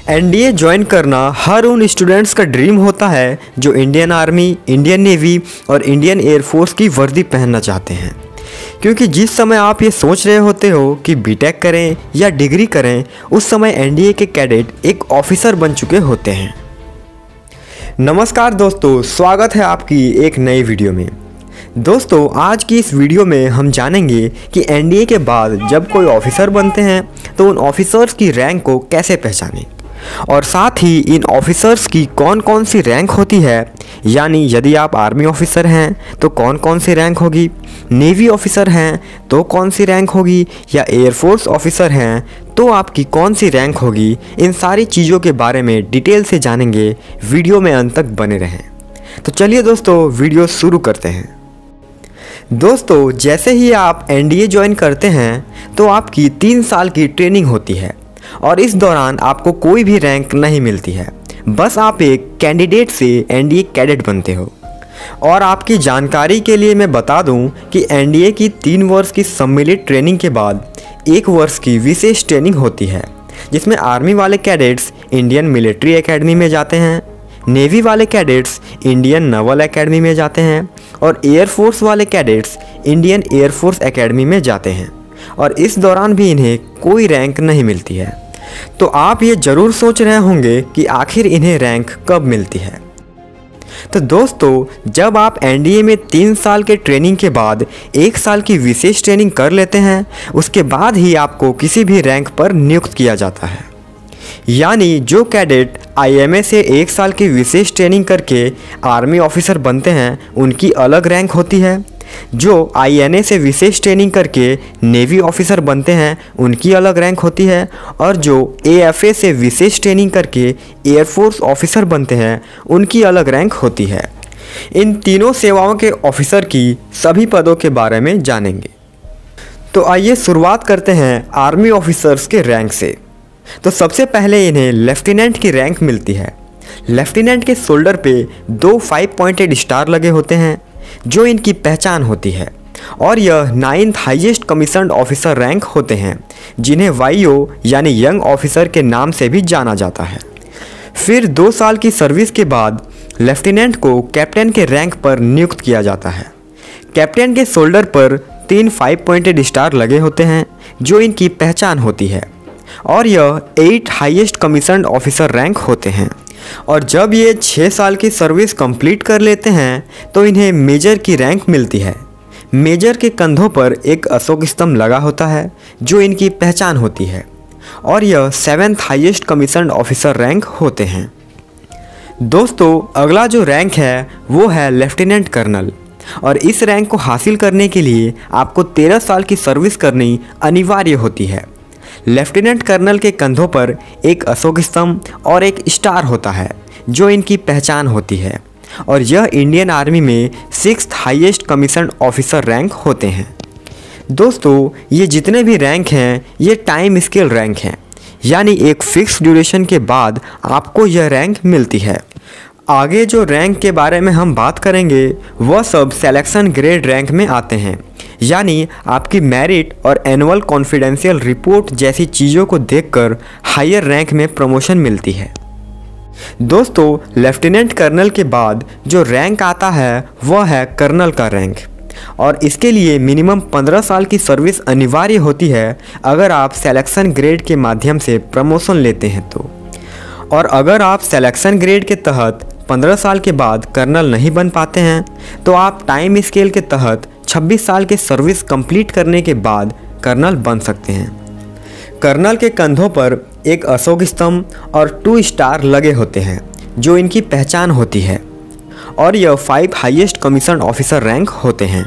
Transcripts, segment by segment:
NDA join करना हर उन students का ड्रीम होता है जो इंडियन आर्मी, इंडियन नेवी और इंडियन एयरफोर्स की वर्दी पहनना चाहते हैं। क्योंकि जिस समय आप ये सोच रहे होते हो कि बीटेक करें या डिग्री करें, उस समय एनडीए के कैडेट एक ऑफिसर बन चुके होते हैं। नमस्कार दोस्तों, स्वागत है आपकी एक नई वीडियो में। दोस्तों, आज की इस वीडियो में हम जानेंगे कि एनडीए के बाद जब कोई ऑफिसर बनते हैं तो उन ऑफिसर्स की रैंक को कैसे पहचानें, और साथ ही इन ऑफिसर्स की कौन कौन सी रैंक होती है। यानी यदि आप आर्मी ऑफिसर हैं तो कौन कौन सी रैंक होगी, नेवी ऑफिसर हैं तो कौन सी रैंक होगी, या एयरफोर्स ऑफिसर हैं तो आपकी कौन सी रैंक होगी। इन सारी चीज़ों के बारे में डिटेल से जानेंगे। वीडियो में अंत तक बने रहें। तो चलिए दोस्तों, वीडियो शुरू करते हैं। दोस्तों, जैसे ही आप एनडीए ज्वाइन करते हैं तो आपकी 3 साल की ट्रेनिंग होती है और इस दौरान आपको कोई भी रैंक नहीं मिलती है। बस आप एक कैंडिडेट से एनडीए कैडेट बनते हो। और आपकी जानकारी के लिए मैं बता दूं कि एनडीए की 3 वर्ष की सम्मिलित ट्रेनिंग के बाद 1 वर्ष की विशेष ट्रेनिंग होती है, जिसमें आर्मी वाले कैडेट्स इंडियन मिलिट्री एकेडमी में जाते हैं, नेवी वाले कैडेट्स इंडियन नवल एकेडमी में जाते हैं और एयरफोर्स वाले कैडेट्स इंडियन एयरफोर्स एकेडमी में जाते हैं। और इस दौरान भी इन्हें कोई रैंक नहीं मिलती है। तो आप ये ज़रूर सोच रहे होंगे कि आखिर इन्हें रैंक कब मिलती है। तो दोस्तों, जब आप एनडीए में 3 साल के ट्रेनिंग के बाद 1 साल की विशेष ट्रेनिंग कर लेते हैं, उसके बाद ही आपको किसी भी रैंक पर नियुक्त किया जाता है। यानी जो कैडेट आईएमए से 1 साल की विशेष ट्रेनिंग करके आर्मी ऑफिसर बनते हैं, उनकी अलग रैंक होती है। जो आईएनए से विशेष ट्रेनिंग करके नेवी ऑफिसर बनते हैं, उनकी अलग रैंक होती है। और जो एएफए से विशेष ट्रेनिंग करके एयरफोर्स ऑफिसर बनते हैं, उनकी अलग रैंक होती है। इन तीनों सेवाओं के ऑफिसर की सभी पदों के बारे में जानेंगे। तो आइए शुरुआत करते हैं आर्मी ऑफिसर्स के रैंक से। तो सबसे पहले इन्हें लेफ्टिनेंट की रैंक मिलती है। लेफ्टिनेंट के शोल्डर पे 2 5 पॉइंटेड स्टार लगे होते हैं, जो इनकी पहचान होती है। और यह 9th highest commissioned officer rank होते हैं, जिन्हें वाईओ यानी यंग ऑफिसर के नाम से भी जाना जाता है। फिर 2 साल की सर्विस के बाद लेफ्टिनेंट को कैप्टन के रैंक पर नियुक्त किया जाता है। कैप्टन के शोल्डर पर 3 5 पॉइंटेड स्टार लगे होते हैं, जो इनकी पहचान होती है। और यह 8 हाईएस्ट कमीशन्ड ऑफिसर रैंक होते हैं। और जब ये 6 साल की सर्विस कंप्लीट कर लेते हैं तो इन्हें मेजर की रैंक मिलती है। मेजर के कंधों पर एक अशोक स्तंभ लगा होता है, जो इनकी पहचान होती है। और यह 7th highest commissioned officer rank होते हैं। दोस्तों, अगला जो रैंक है वो है लेफ्टिनेंट कर्नल। और इस रैंक को हासिल करने के लिए आपको 13 साल की सर्विस करनी अनिवार्य होती है। लेफ्टिनेंट कर्नल के कंधों पर एक अशोक स्तंभ और एक स्टार होता है, जो इनकी पहचान होती है। और यह इंडियन आर्मी में 6th highest commissioned officer rank होते हैं। दोस्तों, ये जितने भी रैंक हैं ये टाइम स्केल रैंक हैं, यानी एक फिक्स ड्यूरेशन के बाद आपको यह रैंक मिलती है। आगे जो रैंक के बारे में हम बात करेंगे वह सब सिलेक्शन ग्रेड रैंक में आते हैं। यानी आपकी मेरिट और एनुअल कॉन्फिडेंशियल रिपोर्ट जैसी चीज़ों को देखकर हायर रैंक में प्रमोशन मिलती है। दोस्तों, लेफ्टिनेंट कर्नल के बाद जो रैंक आता है वह है कर्नल का रैंक। और इसके लिए मिनिमम 15 साल की सर्विस अनिवार्य होती है अगर आप सिलेक्शन ग्रेड के माध्यम से प्रमोशन लेते हैं तो। और अगर आप सिलेक्शन ग्रेड के तहत 15 साल के बाद कर्नल नहीं बन पाते हैं तो आप टाइम स्केल के तहत 26 साल के सर्विस कंप्लीट करने के बाद कर्नल बन सकते हैं। कर्नल के कंधों पर एक अशोक स्तंभ और 2 स्टार लगे होते हैं, जो इनकी पहचान होती है। और यह 5 हाईएस्ट कमीशन्ड ऑफिसर रैंक होते हैं।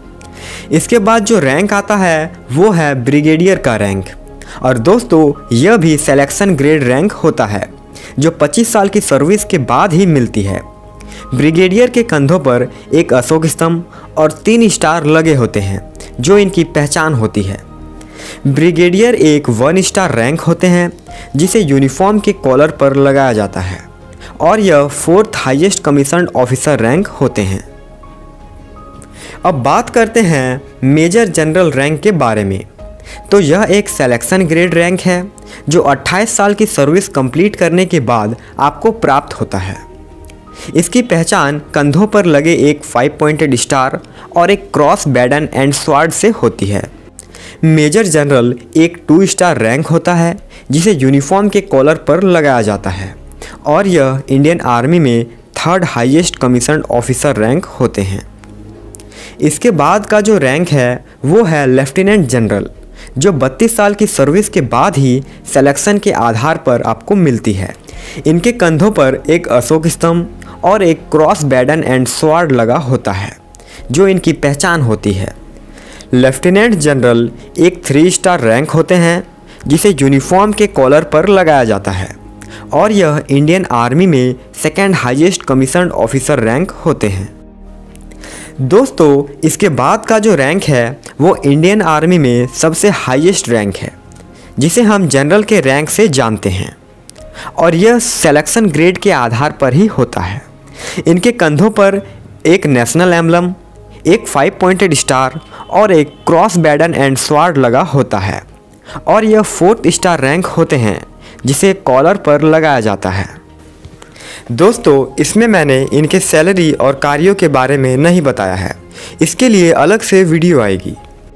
इसके बाद जो रैंक आता है वो है ब्रिगेडियर का रैंक। और दोस्तों, यह भी सिलेक्शन ग्रेड रैंक होता है, जो 25 साल की सर्विस के बाद ही मिलती है। ब्रिगेडियर के कंधों पर एक अशोक स्तंभ और 3 स्टार लगे होते हैं, जो इनकी पहचान होती है। ब्रिगेडियर एक 1 स्टार रैंक होते हैं, जिसे यूनिफॉर्म के कॉलर पर लगाया जाता है। और यह 4th highest commissioned officer rank होते हैं। अब बात करते हैं मेजर जनरल रैंक के बारे में। तो यह एक सिलेक्शन ग्रेड रैंक है जो 28 साल की सर्विस कंप्लीट करने के बाद आपको प्राप्त होता है। इसकी पहचान कंधों पर लगे एक 5 पॉइंटेड स्टार और एक क्रॉस बैडन एंड स्वार्ड से होती है। मेजर जनरल एक 2 स्टार रैंक होता है जिसे यूनिफॉर्म के कॉलर पर लगाया जाता है और यह इंडियन आर्मी में 3rd highest commissioned officer rank होते हैं। इसके बाद का जो रैंक है वो है लेफ्टिनेंट जनरल, जो 32 साल की सर्विस के बाद ही सिलेक्शन के आधार पर आपको मिलती है। इनके कंधों पर एक अशोक स्तंभ और एक क्रॉस बैडन एंड स्वार्ड लगा होता है जो इनकी पहचान होती है। लेफ्टिनेंट जनरल एक 3 स्टार रैंक होते हैं जिसे यूनिफॉर्म के कॉलर पर लगाया जाता है और यह इंडियन आर्मी में 2nd highest commissioned officer rank होते हैं। दोस्तों, इसके बाद का जो रैंक है वो इंडियन आर्मी में सबसे हाईएस्ट रैंक है जिसे हम जनरल के रैंक से जानते हैं और यह सिलेक्शन ग्रेड के आधार पर ही होता है। इनके कंधों पर एक नेशनल एम्बलम, एक 5 पॉइंटेड स्टार और एक क्रॉस बैडन एंड स्वार्ड लगा होता है और यह 4th स्टार रैंक होते हैं जिसे कॉलर पर लगाया जाता है। दोस्तों, इसमें मैंने इनके सैलरी और कार्यों के बारे में नहीं बताया है, इसके लिए अलग से वीडियो आएगी।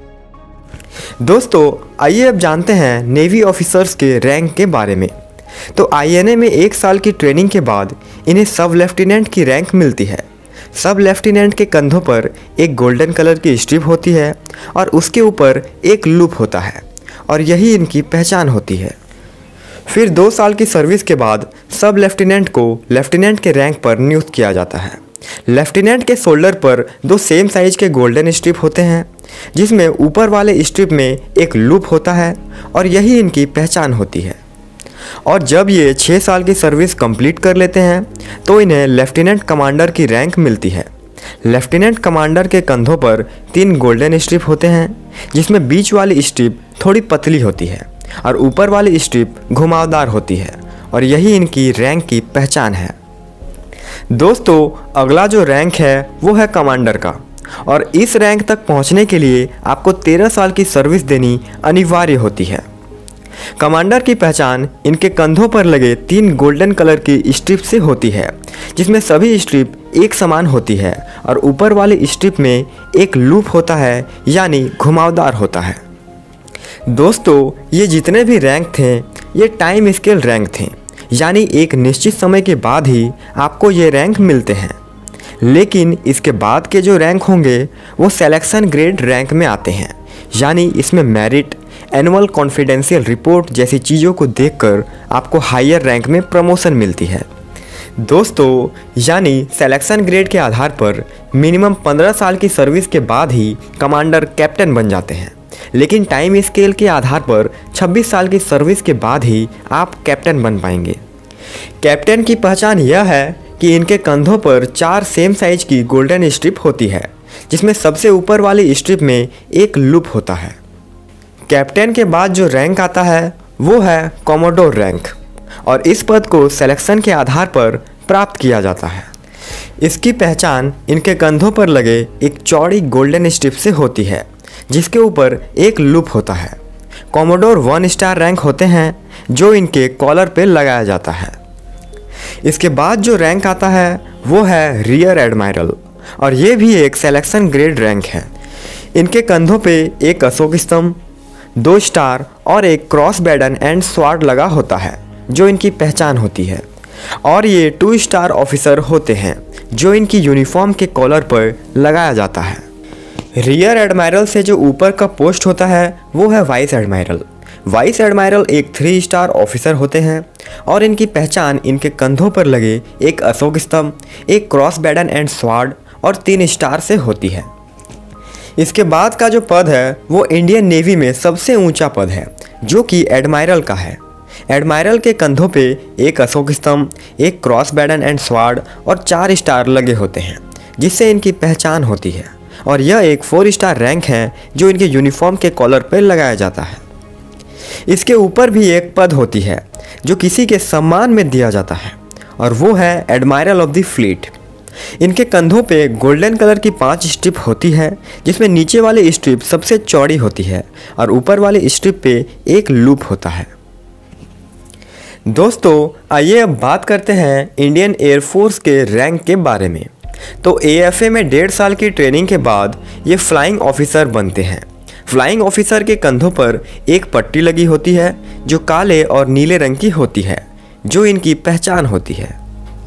दोस्तों, आइए अब जानते हैं नेवी ऑफिसर्स के रैंक के बारे में। तो आईएनए में 1 साल की ट्रेनिंग के बाद इन्हें सब लेफ्टिनेंट की रैंक मिलती है। सब लेफ्टिनेंट के कंधों पर एक गोल्डन कलर की स्ट्रिप होती है और उसके ऊपर एक लूप होता है और यही इनकी पहचान होती है। फिर 2 साल की सर्विस के बाद सब लेफ्टिनेंट को लेफ्टिनेंट के रैंक पर नियुक्त किया जाता है। लेफ्टिनेंट के शोल्डर पर 2 सेम साइज के गोल्डन स्ट्रिप होते हैं जिसमें ऊपर वाले स्ट्रिप में एक लूप होता है और यही इनकी पहचान होती है। और जब ये 6 साल की सर्विस कंप्लीट कर लेते हैं तो इन्हें लेफ्टिनेंट कमांडर की रैंक मिलती है। लेफ्टिनेंट कमांडर के कंधों पर 3 गोल्डन स्ट्रिप होते हैं जिसमें बीच वाली स्ट्रिप थोड़ी पतली होती है और ऊपर वाली स्ट्रिप घुमावदार होती है और यही इनकी रैंक की पहचान है। दोस्तों, अगला जो रैंक है वो है कमांडर का और इस रैंक तक पहुंचने के लिए आपको 13 साल की सर्विस देनी अनिवार्य होती है। कमांडर की पहचान इनके कंधों पर लगे 3 गोल्डन कलर की स्ट्रिप से होती है जिसमें सभी स्ट्रिप एक समान होती है और ऊपर वाली स्ट्रिप में एक लूप होता है यानी घुमावदार होता है। दोस्तों, ये जितने भी रैंक थे ये टाइम स्केल रैंक थे, यानी एक निश्चित समय के बाद ही आपको ये रैंक मिलते हैं। लेकिन इसके बाद के जो रैंक होंगे वो सिलेक्शन ग्रेड रैंक में आते हैं, यानी इसमें मेरिट, एनुअल कॉन्फिडेंशियल रिपोर्ट जैसी चीज़ों को देखकर आपको हायर रैंक में प्रमोशन मिलती है। दोस्तों, यानी सिलेक्शन ग्रेड के आधार पर मिनिमम 15 साल की सर्विस के बाद ही कमांडर कैप्टन बन जाते हैं, लेकिन टाइम स्केल के आधार पर 26 साल की सर्विस के बाद ही आप कैप्टन बन पाएंगे। कैप्टन की पहचान यह है कि इनके कंधों पर 4 सेम साइज की गोल्डन स्ट्रिप होती है जिसमें सबसे ऊपर वाली स्ट्रिप में एक लूप होता है। कैप्टन के बाद जो रैंक आता है वो है कॉमोडोर रैंक और इस पद को सिलेक्शन के आधार पर प्राप्त किया जाता है। इसकी पहचान इनके कंधों पर लगे एक चौड़ी गोल्डन स्ट्रिप से होती है जिसके ऊपर एक लूप होता है। कॉमोडोर 1 स्टार रैंक होते हैं जो इनके कॉलर पे लगाया जाता है। इसके बाद जो रैंक आता है वो है रियर एडमायरल और ये भी एक सिलेक्शन ग्रेड रैंक है। इनके कंधों पे एक अशोक स्तंभ, 2 स्टार और एक क्रॉस बैडन एंड स्वार्ड लगा होता है जो इनकी पहचान होती है और ये 2 स्टार ऑफिसर होते हैं जो इनकी यूनिफॉर्म के कॉलर पर लगाया जाता है। रियर एडमायरल से जो ऊपर का पोस्ट होता है वो है वाइस एडमायरल। वाइस एडमायरल एक 3 स्टार ऑफिसर होते हैं और इनकी पहचान इनके कंधों पर लगे एक अशोक स्तंभ, एक क्रॉस बैडन एंड स्वार्ड और 3 स्टार से होती है। इसके बाद का जो पद है वो इंडियन नेवी में सबसे ऊंचा पद है जो कि एडमायरल का है। एडमायरल के कंधों पे एक अशोक स्तंभ, एक क्रॉस बैडन एंड स्वार्ड और 4 स्टार लगे होते हैं जिससे इनकी पहचान होती है और यह एक 4 स्टार रैंक है जो इनके यूनिफॉर्म के कॉलर पर लगाया जाता है। इसके ऊपर भी एक पद होती है जो किसी के सम्मान में दिया जाता है और वो है एडमायरल ऑफ द फ्लीट। इनके कंधों पे गोल्डन कलर की 5 स्ट्रिप होती है, जिसमें नीचे वाली स्ट्रिप सबसे चौड़ी होती है और ऊपर वाली स्ट्रिप पे एक लूप होता है। दोस्तों आइए अब बात करते हैं इंडियन एयरफोर्स के रैंक के बारे में। तो AFA में 1.5 साल की ट्रेनिंग के बाद ये फ्लाइंग ऑफिसर बनते हैं। फ्लाइंग ऑफिसर के कंधों पर एक पट्टी लगी होती है जो काले और नीले रंग की होती है, जो इनकी पहचान होती है।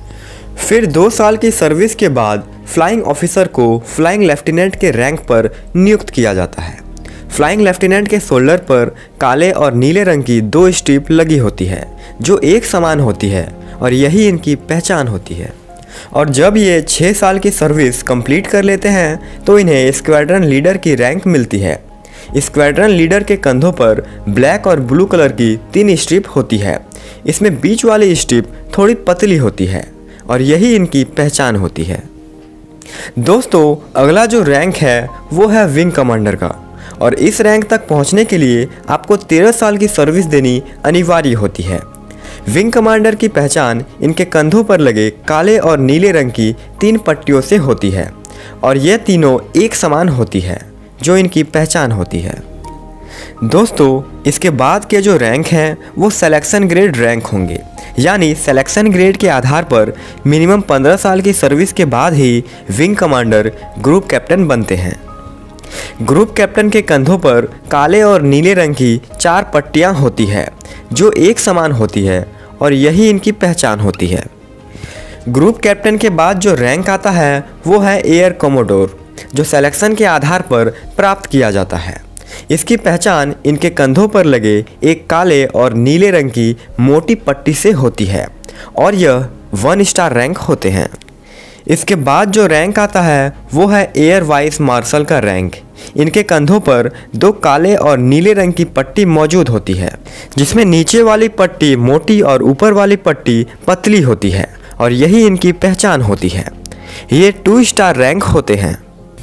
फिर 2 साल की सर्विस के बाद फ्लाइंग ऑफिसर को फ्लाइंग लेफ्टिनेंट के रैंक पर नियुक्त किया जाता है। फ्लाइंग लेफ्टिनेंट के शोल्डर पर काले और नीले रंग की 2 स्ट्रिप लगी होती है जो एक समान होती है और यही इनकी पहचान होती है। और जब ये 6 साल की सर्विस कंप्लीट कर लेते हैं तो इन्हें स्क्वाड्रन लीडर की रैंक मिलती है। स्क्वाड्रन लीडर के कंधों पर ब्लैक और ब्लू कलर की 3 स्ट्रिप होती है। इसमें बीच वाली स्ट्रिप थोड़ी पतली होती है और यही इनकी पहचान होती है। दोस्तों अगला जो रैंक है वो है विंग कमांडर का, और इस रैंक तक पहुंचने के लिए आपको 13 साल की सर्विस देनी अनिवार्य होती है। विंग कमांडर की पहचान इनके कंधों पर लगे काले और नीले रंग की 3 पट्टियों से होती है और ये तीनों एक समान होती है, जो इनकी पहचान होती है। दोस्तों इसके बाद के जो रैंक हैं वो सिलेक्शन ग्रेड रैंक होंगे, यानी सिलेक्शन ग्रेड के आधार पर मिनिमम 15 साल की सर्विस के बाद ही विंग कमांडर ग्रुप कैप्टन बनते हैं। ग्रुप कैप्टन के कंधों पर काले और नीले रंग की 4 पट्टियां होती है जो एक समान होती है और यही इनकी पहचान होती है। ग्रुप कैप्टन के बाद जो रैंक आता है वो है एयर कमोडोर, जो सिलेक्शन के आधार पर प्राप्त किया जाता है। इसकी पहचान इनके कंधों पर लगे एक काले और नीले रंग की मोटी पट्टी से होती है और यह 1 स्टार रैंक होते हैं। इसके बाद जो रैंक आता है वो है एयर वाइस मार्शल का रैंक। इनके कंधों पर 2 काले और नीले रंग की पट्टी मौजूद होती है, जिसमें नीचे वाली पट्टी मोटी और ऊपर वाली पट्टी पतली होती है और यही इनकी पहचान होती है। ये 2 स्टार रैंक होते हैं।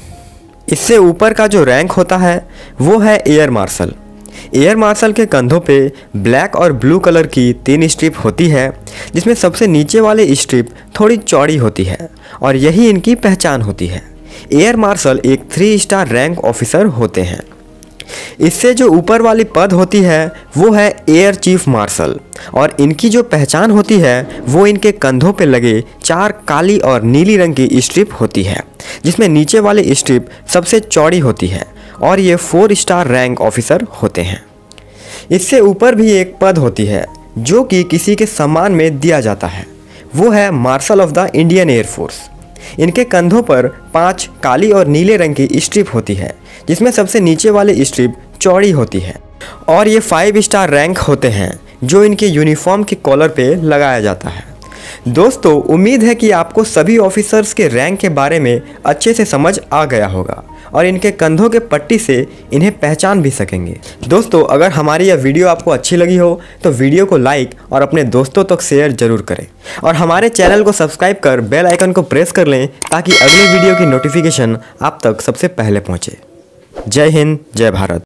इससे ऊपर का जो रैंक होता है वो है एयर मार्शल। एयर मार्शल के कंधों पे ब्लैक और ब्लू कलर की 3 स्ट्रिप होती है, जिसमें सबसे नीचे वाली स्ट्रिप थोड़ी चौड़ी होती है और यही इनकी पहचान होती है। एयर मार्शल एक 3 स्टार रैंक ऑफिसर होते हैं। इससे जो ऊपर वाली पद होती है वो है एयर चीफ मार्शल, और इनकी जो पहचान होती है वो इनके कंधों पे लगे 4 काली और नीली रंग की स्ट्रिप होती है, जिसमें नीचे वाली स्ट्रिप सबसे चौड़ी होती है और ये 4 स्टार रैंक ऑफिसर होते हैं। इससे ऊपर भी एक पद होती है जो कि किसी के सम्मान में दिया जाता है, वो है marshal of the Indian air force. इनके कंधों पर 5 काली और नीले रंग की स्ट्रिप होती है, जिसमें सबसे नीचे वाली स्ट्रिप चौड़ी होती है और ये 5 स्टार रैंक होते हैं जो इनके यूनिफॉर्म के कॉलर पे लगाया जाता है। दोस्तों उम्मीद है कि आपको सभी ऑफिसर्स के रैंक के बारे में अच्छे से समझ आ गया होगा और इनके कंधों के पट्टी से इन्हें पहचान भी सकेंगे। दोस्तों अगर हमारी यह वीडियो आपको अच्छी लगी हो तो वीडियो को लाइक और अपने दोस्तों तक शेयर जरूर करें और हमारे चैनल को सब्सक्राइब कर बेल आइकन को प्रेस कर लें ताकि अगली वीडियो की नोटिफिकेशन आप तक सबसे पहले पहुँचे। जय हिंद, जय भारत।